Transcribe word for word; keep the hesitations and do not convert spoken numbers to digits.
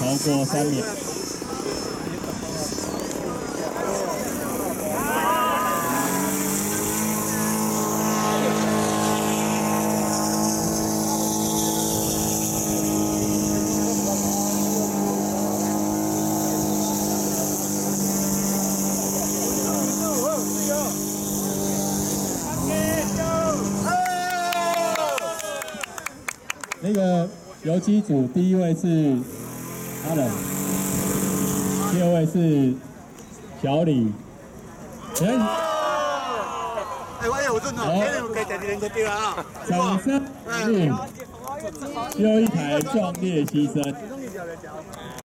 超过三秒。那个游击组第一位是阿冷，第二位是小李。哎， 哎，我有阵哦，今日有加第二个对啊。 掌声鼓励，最后一台壮烈牺牲。